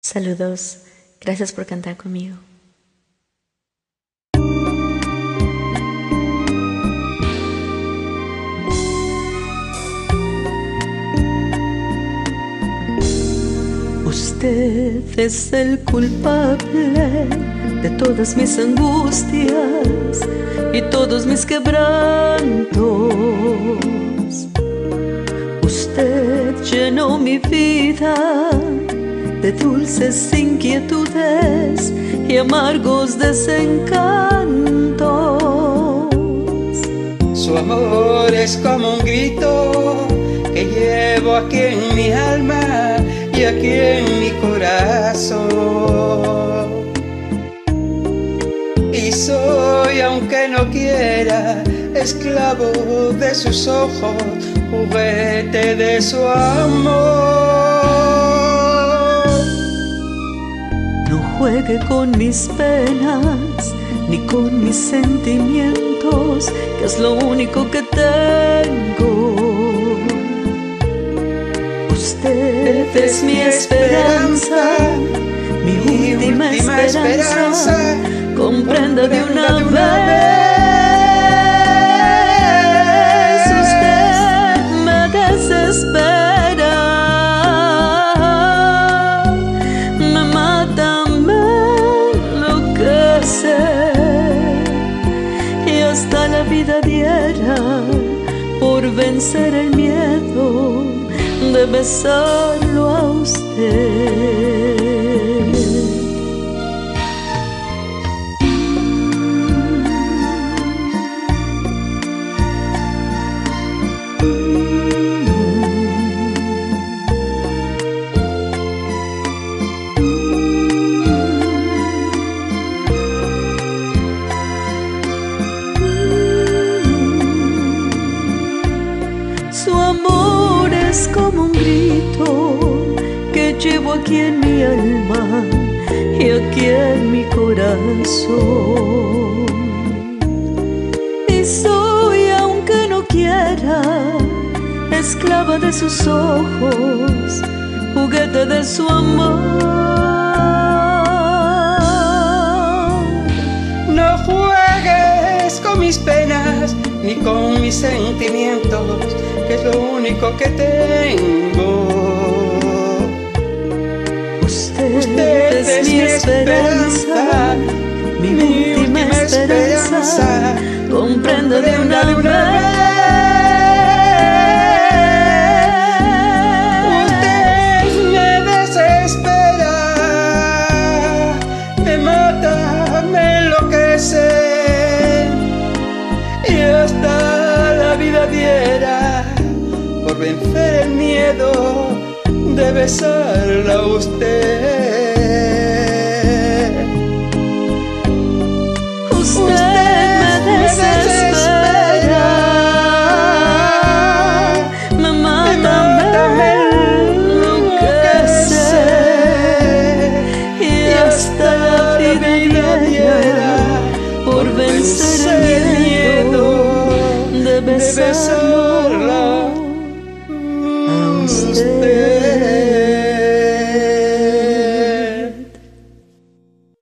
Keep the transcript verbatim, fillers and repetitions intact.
Saludos, gracias por cantar conmigo. Usted es el culpable de todas mis angustias y todos mis quebrantos. Usted llenó mi vida de dulces inquietudes y amargos desencantos. Su amor es como un grito que llevo aquí en mi alma y aquí en mi corazón. Y soy, aunque no quiera, esclavo de sus ojos, juguete de su amor. No juegue con mis penas ni con mis sentimientos, que es lo único que tengo. Usted es mi esperanza, mi última esperanza. Comprenda de una vez, usted me desespera, me mata, me enloquece, y hasta la vida diera por vencer el miedo de besarlo a usted. Su amor es como un grito que llevo aquí en mi alma y aquí en mi corazón. Y soy, aunque no quiera, esclava de sus ojos, juguete de su amor. No juegues con mis penas ni con mis sentimientos, que es lo único que tengo. Usted, Usted es, es mi esperanza, mi, mi última esperanza, esperanza. Comprenda de una, de una vez. Usted me desespera, me mata, me enloquece, y hasta la vida diera por vencer el miedo de besarla a usted. Usted me desespera, me mata, me enloquece, y hasta la vida diera por vencer el miedo de besarlo.